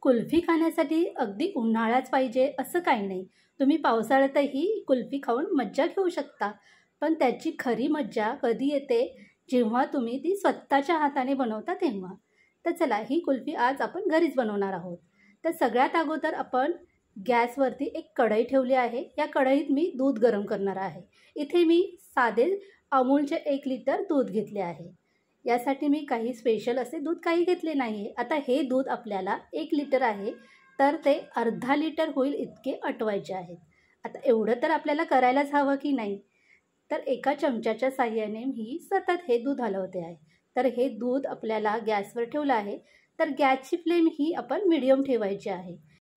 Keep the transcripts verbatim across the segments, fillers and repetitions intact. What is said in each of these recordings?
कुल्फी खाण्यासाठी अगदी उन्हाळाच पाहिजे असं काही नाही. तुम्ही पावसाळ्यातही कुल्फी खाऊन मज्जा घेऊ शकता. पण त्याची खरी मज्जा कधी येते, जेव्हा तुम्ही ती स्वतःच्या हाताने बनवता तेव्हा. तर चला, ही कुल्फी आज आपण घरीच बनवणार आहोत. तर सगळ्यात अगोदर आपण गॅसवरती एक कढई ठेवली आहे. या कढईत मी दूध गरम करणार आहे. इथे मी साधे अमूलचे एक लिटर दूध घेतले आहे. यासाठी मी काही स्पेशल असे दूध काही घेतले नाही आहे. आता हे दूध आपल्याला एक लिटर आहे, तर ते अर्धा लिटर होईल इतके आटवायचे आहेत. आता एवढं तर आपल्याला करायलाच हवं की नाही. तर एका चमच्याच्या साहाय्याने मी सतत हे दूध हलवते आहे. तर हे दूध आपल्याला गॅसवर ठेवलं आहे. तर गॅसची फ्लेम ही आपण मिडियम ठेवायची आहे.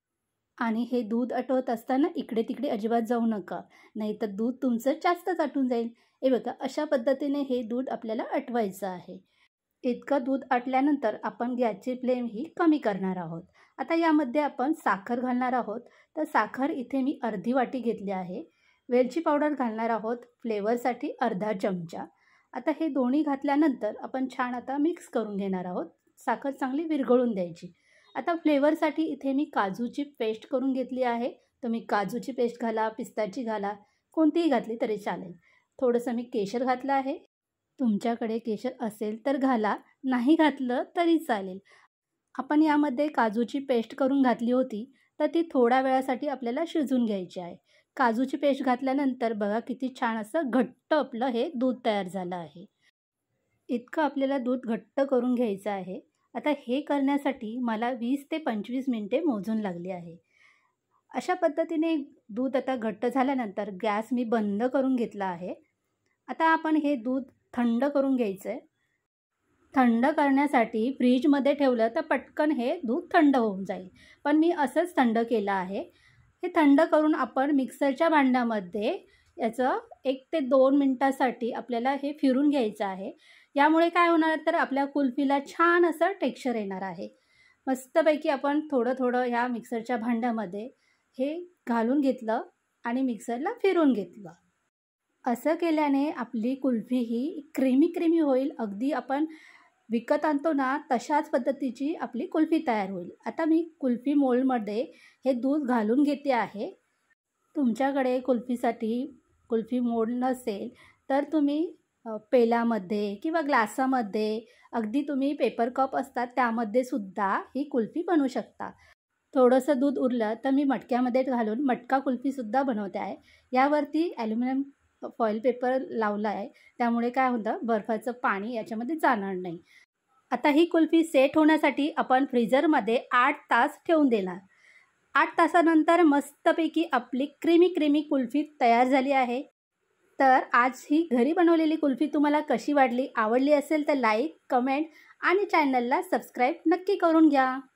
आणि हे दूध आटवत असताना इकडे तिकडे अजिबात जाऊ नका, नाहीतर दूध तुमचं जास्तच आटून जाईल. हे बघा, अशा पद्धतीने हे दूध आपल्याला आटवायचं आहे. इतकं दूध आटल्यानंतर आपण गॅसची फ्लेम ही कमी करणार आहोत. आता यामध्ये आपण साखर घालणार आहोत. तर साखर इथे मी अर्धी वाटी घेतली आहे. वेलची पावडर घालणार आहोत फ्लेवरसाठी अर्धा चमचा. आता हे दोन्ही घातल्यानंतर आपण छान आता मिक्स करून घेणार आहोत. साखर चांगली विरघळून द्यायची. आता फ्लेवरसाठी इथे मी काजूची पेस्ट करून घेतली आहे. तुम्ही काजूची पेस्ट घाला, पिस्ताची घाला, कोणतीही घातली तरी चालेल. थोडंसं मी केशर घातलं आहे. तुमच्याकडे केशर असेल तर घाला, नाही घातलं तरी चालेल. आपण यामध्ये काजूची पेस्ट करून घातली होती, तर ती थोड्या वेळासाठी आपल्याला शिजवून घ्यायची आहे. काजूची पेस्ट घातल्यानंतर बघा किती छान असं घट्ट आपलं हे दूध तयार झालं आहे. इतकं आपल्याला दूध घट्ट करून घ्यायचं आहे. आता हे करण्यासाठी मला वीस ते पंचवीस मिनटे मोजून लागली आहे. अशा पद्धतीने दूध आता घट्ट झाल्यानंतर गॅस मी बंद करून घेतला आहे. आता आपण हे दूध थंड करून घ्यायचं आहे. थंड करण्यासाठी फ्रीजमध्ये ठेवलं तर पटकन हे दूध थंड होऊन जाईल, पण मी असंच थंड केलं आहे. हे थंड करून आपण मिक्सरच्या भांड्यामध्ये याचं एक ते दोन मिनटासाठी आपल्याला हे फिरून घ्यायचं आहे. यामुळे काय होणार, तर आपल्या कुल्फीला छान असं टेक्स्चर येणार आहे. मस्तपैकी आपण थोडं थोडं ह्या मिक्सरच्या भांड्यामध्ये हे घालून घेतलं आणि मिक्सरला फिरून घेतलं. असं केल्याने आपली कुल्फी ही क्रीमी क्रीमी होईल. अगदी आपण विकत आणतो ना तशाच पद्धतीची आपली कुल्फी तयार होईल. आता मी कुल्फी मोल्डमध्ये हे दूध घालून घेते आहे. तुमच्याकडे कुल्फीसाठी कुल्फी मोल्ड नसेल तर तुम्ही पेलामध्ये किंवा ग्लासामध्ये, अगदी तुम्ही पेपर कप असतात त्यामध्ये सुद्धा ही कुल्फी बनवू शकता. थोडंसं दूध उरलं तर मी मटक्यामध्ये घालून मटका कुल्फीसुद्धा बनवते आहे. यावरती ॲल्युमिनियम फॉईल पेपर लावला आहे, त्यामुळे काय होतं, बर्फाचं पाणी याच्यामध्ये जाणार नाही. आता ही कुल्फी सेट होण्यासाठी आपण फ्रीजरमध्ये आठ तास ठेवून देणार. आठ तासानंतर मस्तपैकी आपली क्रीमी क्रीमी कुल्फी तयार झाली आहे. तर आज ही घरी बनवलेली कुल्फी तुम्हाला कशी वाटली? आवडली असेल तर लाईक, कमेंट आणि चॅनलला सबस्क्राईब नक्की करून घ्या.